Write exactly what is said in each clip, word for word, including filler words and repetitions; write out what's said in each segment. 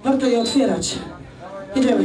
warto je otwierać. Jedziemy.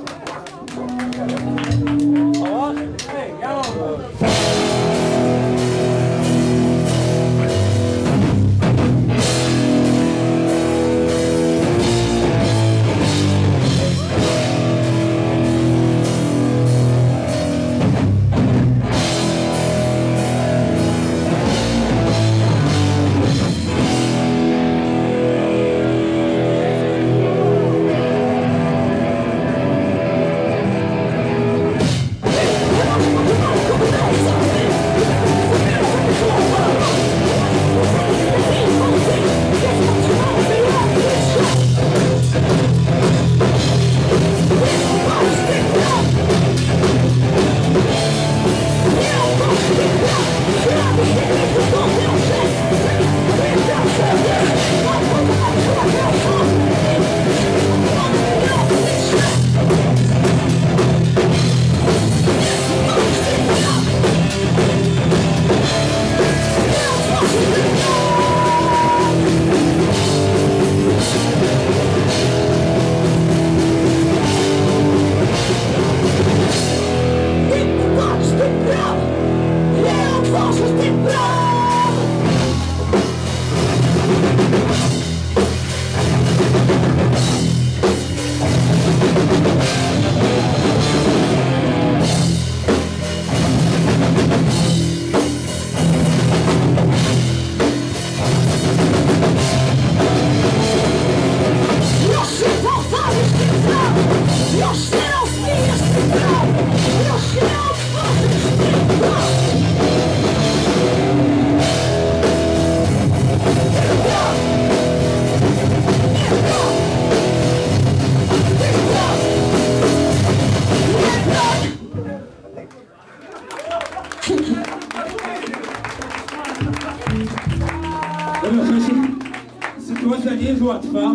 Sytuacja nie jest łatwa.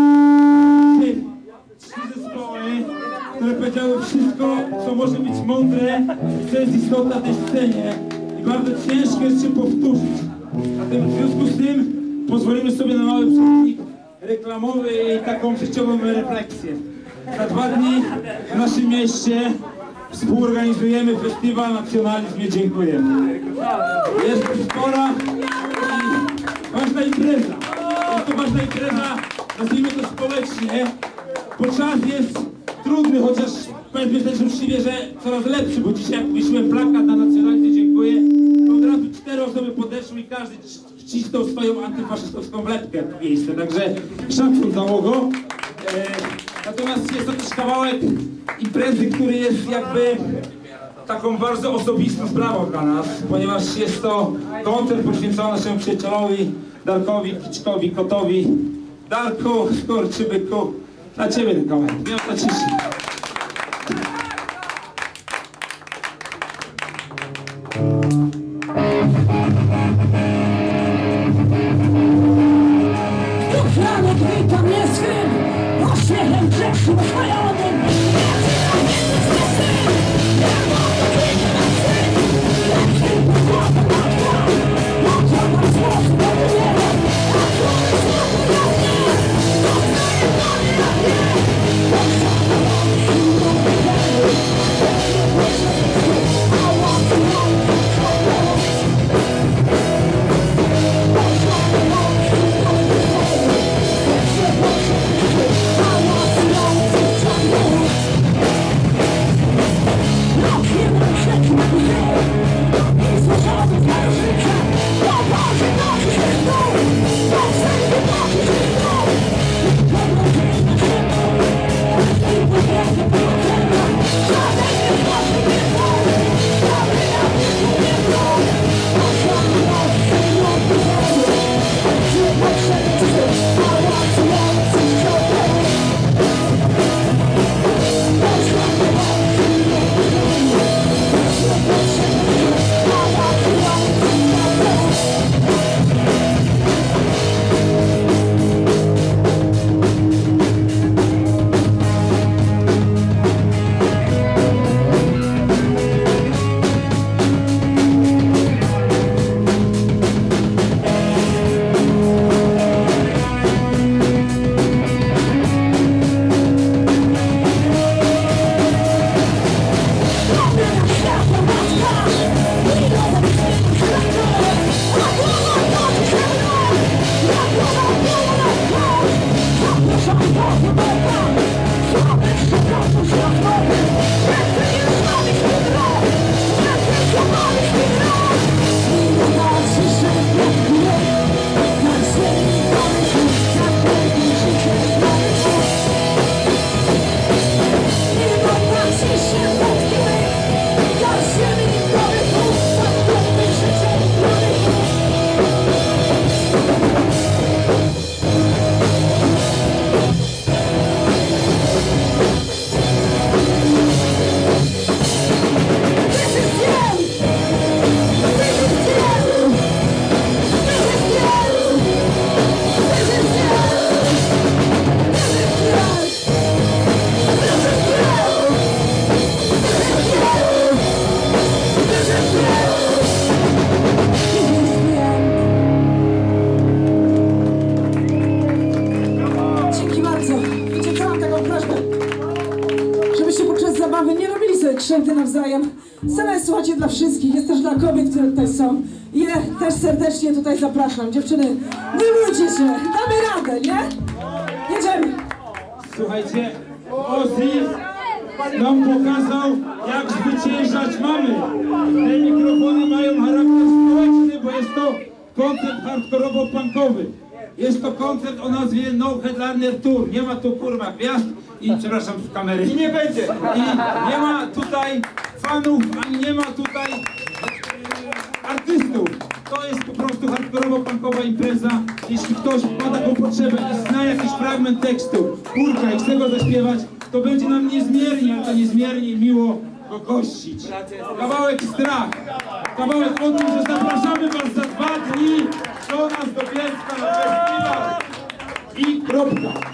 Trzy zespoły, które powiedziały wszystko, co może być mądre i co jest istotne na tej scenie. I bardzo ciężko jest się powtórzyć. Zatem w związku z tym pozwolimy sobie na mały przerwnik reklamowy i taką życiową refleksję. Za dwa dni w naszym mieście współorganizujemy festiwal Nacjonalizm Nie Dziękuję. Jest spora i ważna impreza. Jest to ważna impreza, nazwijmy to społecznie, bo czas jest trudny, chociaż powiedzmy też uczciwie, że coraz lepszy, bo dzisiaj jak wyświetliłem plakat na Nacjonalizm Nie Dziękuję, to od razu cztery osoby podeszły i każdy wcisnął swoją antyfaszystowską wlepkę w miejsce, także szacun załogo. E, natomiast jest to też kawałek imprezy, który jest jakby taką bardzo osobistą sprawą dla nas, ponieważ jest to koncert poświęcony naszemu przyjacielowi Darkowi, Kiczkowi, Kotowi. Darku, skurczybyku, dla ciebie ten kawałek, miasta ciszy. Franek wita mnie swym ośmiechem grzesznym chwajonym. Krzywdy nawzajem. Scena jest, słuchajcie, dla wszystkich, jest też dla kobiet, które tutaj są. I je też serdecznie tutaj zapraszam. Dziewczyny, nie bójcie się, damy radę, nie? Jedziemy. Słuchajcie, Ozzy nam pokazał, jak zwyciężać mamy. Te mikrofony mają charakter społeczny, bo jest to koncert hardkorowo-punkowy. Jest to koncert o nazwie No Headliner Tour. Nie ma tu kurwa gwiazd i przepraszam w kamery. I nie będzie. I nie ma tutaj fanów, ani nie ma tutaj e, artystów. To jest po prostu hardkorowo-punkowa impreza. Jeśli ktoś ma taką potrzebę i zna jakiś fragment tekstu, kurka, i chce go zaśpiewać, to będzie nam niezmiernie, ale to niezmiernie miło go gościć. Kawałek Strach. Kawałek o tym, że zapraszamy was za dwa dni do nas do Bielska na festiwal. I kropka.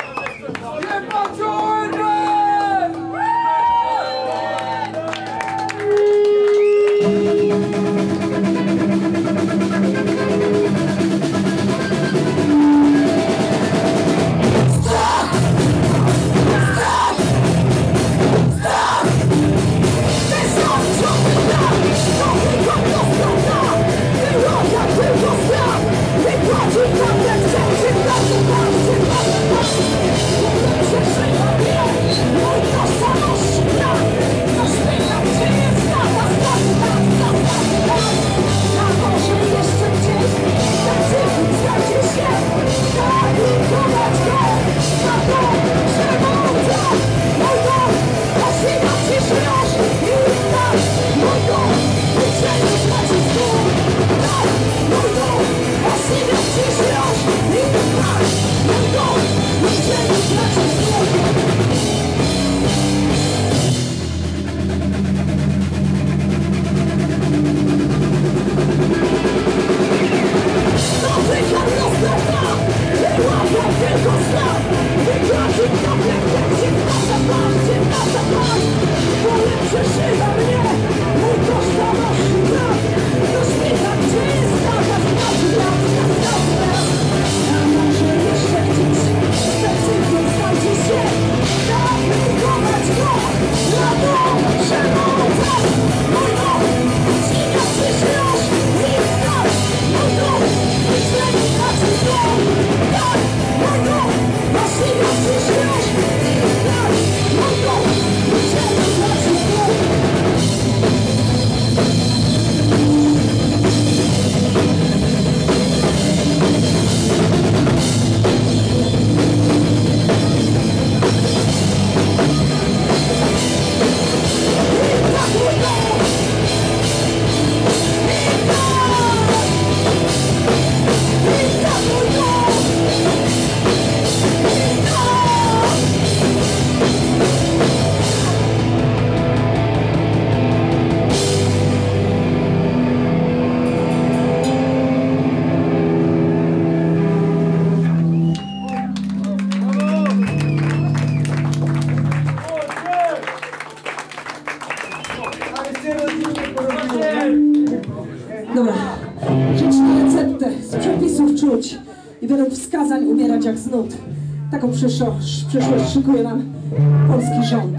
Dobra, przeczytam receptę z przepisów czuć i według wskazań umierać jak z nut. Taką przyszłość, przyszłość szykuje nam polski rząd.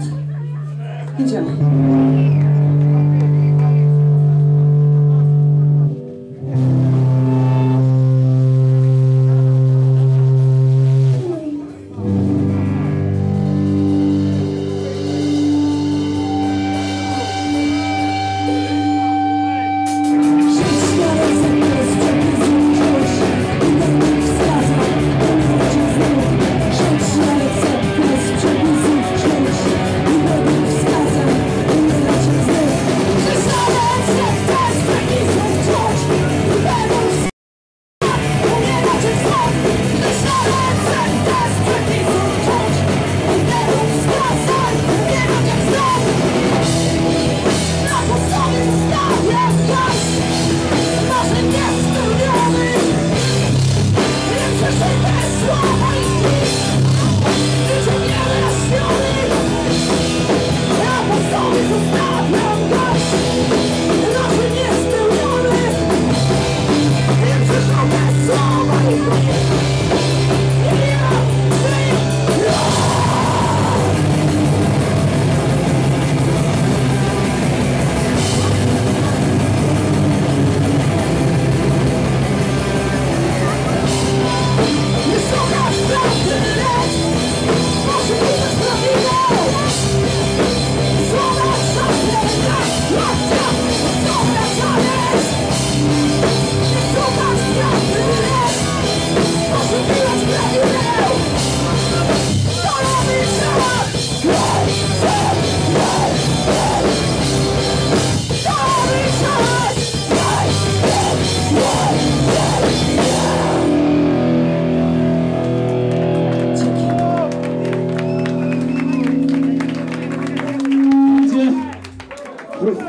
Idziemy.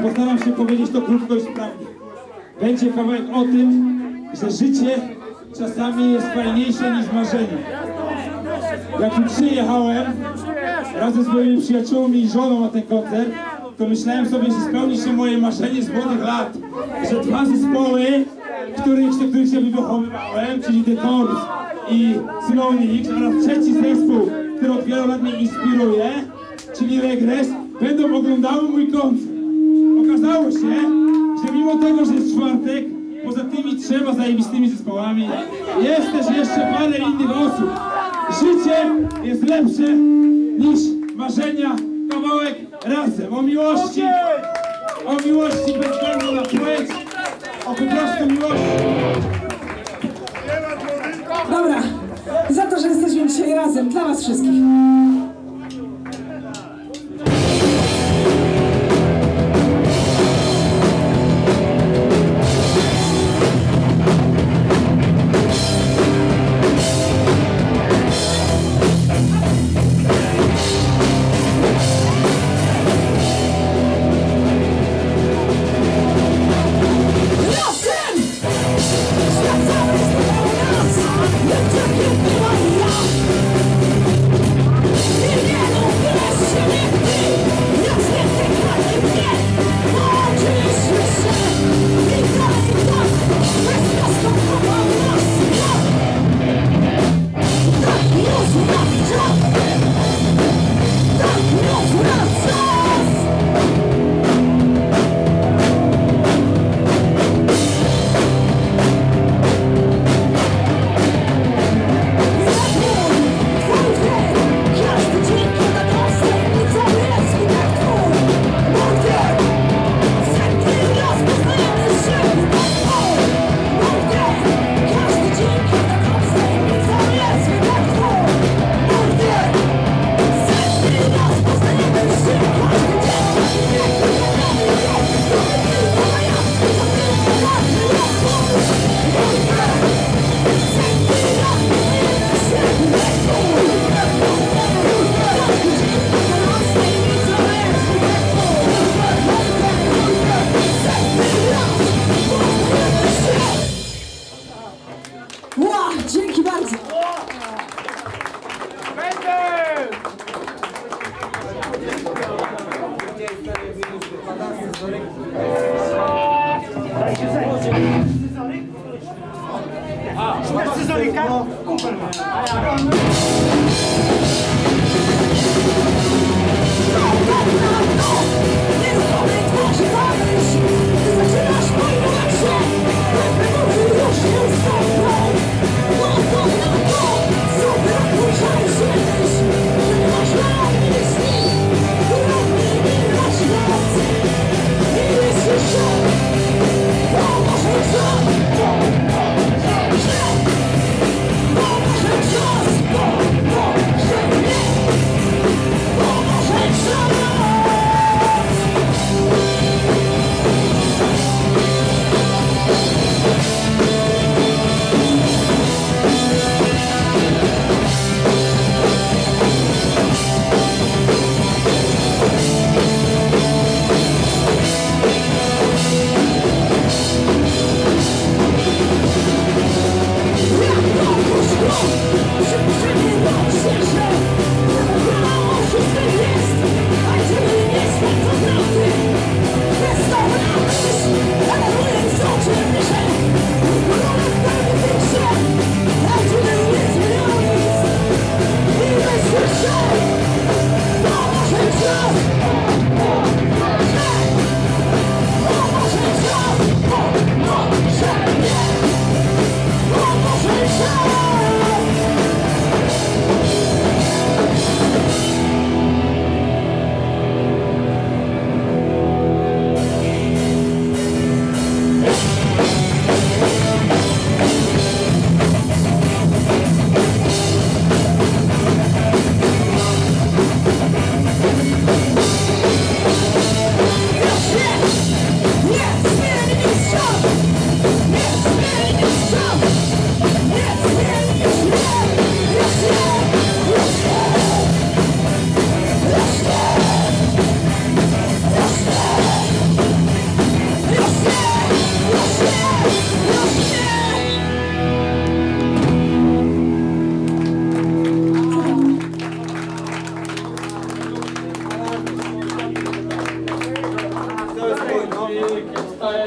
postaram się powiedzieć to krótko i sprawnie. Będzie kawałek o tym, że życie czasami jest fajniejsze niż marzenie. Jak tu przyjechałem razem z moimi przyjaciółmi i żoną na ten koncert, to myślałem sobie, że spełni się moje marzenie z młodych lat, że dwa zespoły, których, których się wychowywałem, czyli The Corrs i Slownik, oraz trzeci zespół, który od wielu lat mnie inspiruje, czyli Regres, będą oglądały mój koncert. Okazało się, że mimo tego, że jest czwartek, poza tymi trzema zajebistymi zespołami, jest też jeszcze parę innych osób. Życie jest lepsze niż marzenia. Kawałek razem o miłości, o miłości bez względu na płeć, o po prostu miłości. Dobra, za to, że jesteśmy dzisiaj razem, dla was wszystkich.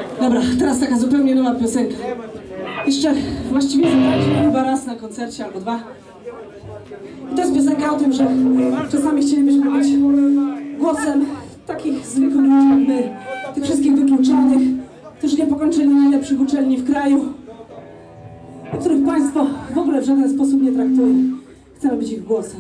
Dobra, teraz taka zupełnie nowa piosenka. Jeszcze właściwie zagraliśmy chyba raz na koncercie albo dwa. I to jest piosenka o tym, że czasami chcielibyśmy być głosem takich zwykłych ludzi jak my, tych wszystkich wykluczonych, którzy nie pokończyli najlepszych uczelni w kraju, których państwo w ogóle w żaden sposób nie traktuje. Chcemy być ich głosem.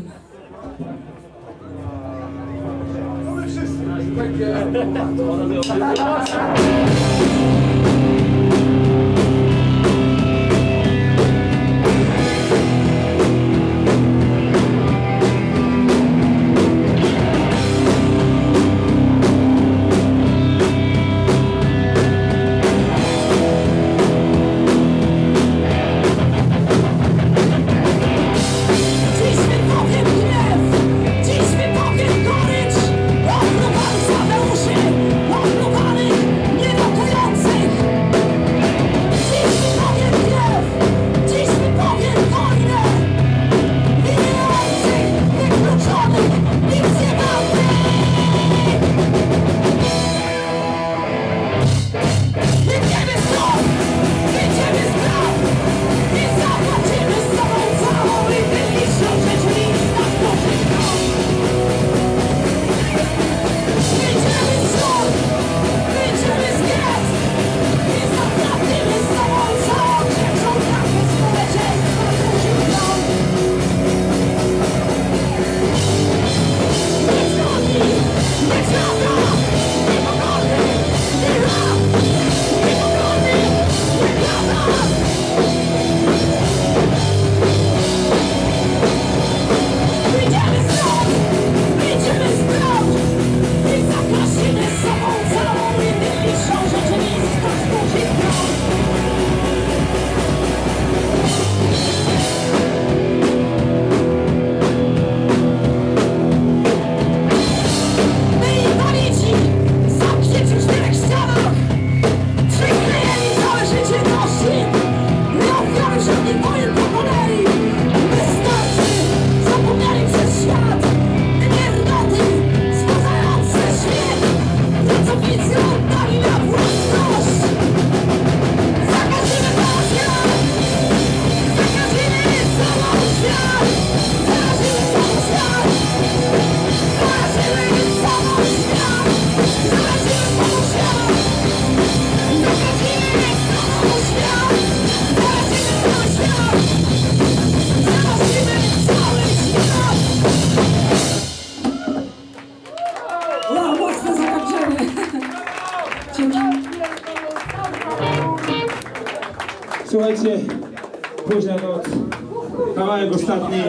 Słuchajcie, późna noc, kawałek ostatni,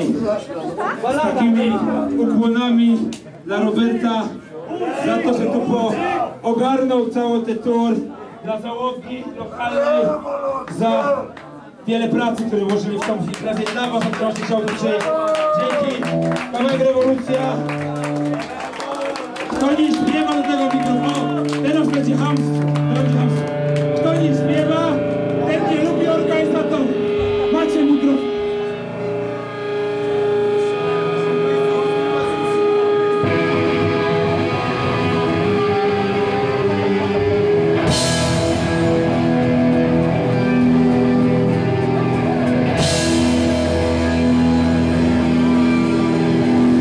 z takimi ukłonami dla Roberta, za to, że tu po ogarnął cały ten tour, dla załogi lokalnej, za wiele pracy, które włożyli w tą imprezę. Dla was oczywiście chciałbym dzisiaj dzięki. Kawałek Rewolucja. Kto nie śpiewa do tego mikrofonu, teraz będzie hamstwo, będzie hamstwo. Kto nie śpiewa, ten nie lubi organizatorów. Macie mikrofon.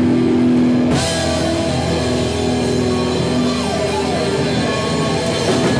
We'll be right back.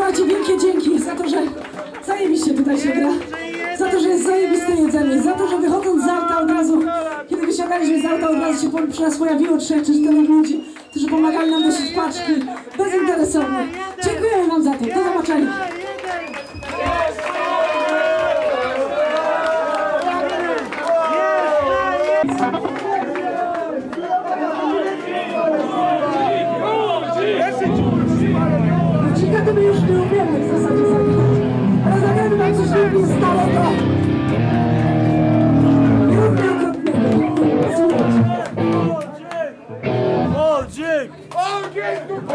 Słuchajcie, wielkie dzięki za to, że zajebiście tutaj się gra, za to, że jest zajebiste jedzenie, za to, że wychodząc z auta od razu, kiedy wysiadaliśmy z auta, od razu się przy nas pojawiło trzech czy czterech ludzi, którzy pomagali nam nosić paczki bezinteresownie. Dziękujemy wam za to. Do zobaczenia. My już nie umiemy w zasadzie zagrać, ale zagramy nam coś równie starego i równie okropnego. Słuchajcie. Oldzik! Oldzik!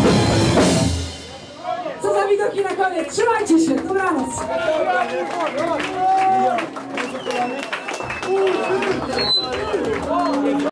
Co za widoki na koniec. Trzymajcie się. Dobranoc.